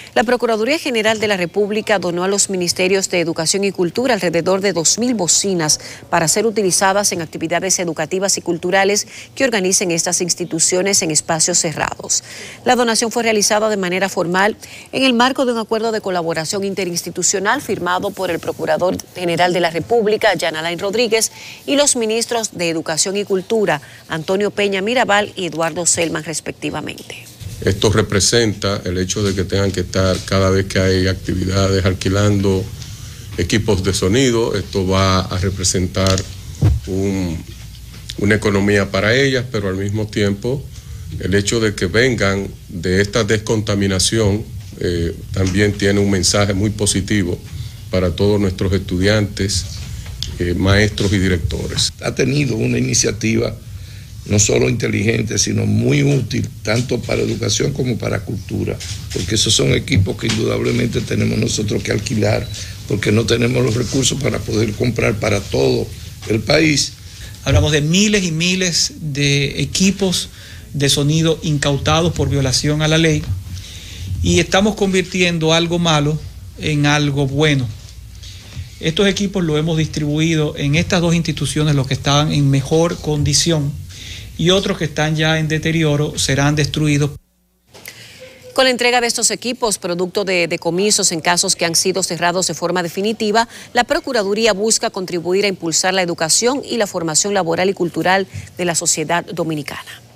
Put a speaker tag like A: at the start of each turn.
A: La Procuraduría General de la República donó a los Ministerios de Educación y Cultura alrededor de 2.000 bocinas para ser utilizadas en actividades educativas y culturales que organicen estas instituciones en espacios cerrados. La donación fue realizada de manera formal en el marco de un acuerdo de colaboración interinstitucional firmado por el Procurador General de la República, Jan Alain Rodríguez, y los ministros de Educación y Cultura, Antonio Peña Mirabal y Eduardo Selman, respectivamente.
B: Esto representa el hecho de que tengan que estar cada vez que hay actividades alquilando equipos de sonido. Esto va a representar una economía para ellas, pero al mismo tiempo el hecho de que vengan de esta descontaminación también tiene un mensaje muy positivo para todos nuestros estudiantes, maestros y directores.
C: Ha tenido una iniciativa no solo inteligente, sino muy útil, tanto para educación como para cultura, porque esos son equipos que indudablemente tenemos nosotros que alquilar, porque no tenemos los recursos para poder comprar para todo el país.
D: Hablamos de miles y miles de equipos de sonido incautados por violación a la ley y estamos convirtiendo algo malo en algo bueno. Estos equipos los hemos distribuido en estas dos instituciones, los que estaban en mejor condición, y otros que están ya en deterioro serán destruidos.
A: Con la entrega de estos equipos, producto de decomisos en casos que han sido cerrados de forma definitiva, la Procuraduría busca contribuir a impulsar la educación y la formación laboral y cultural de la sociedad dominicana.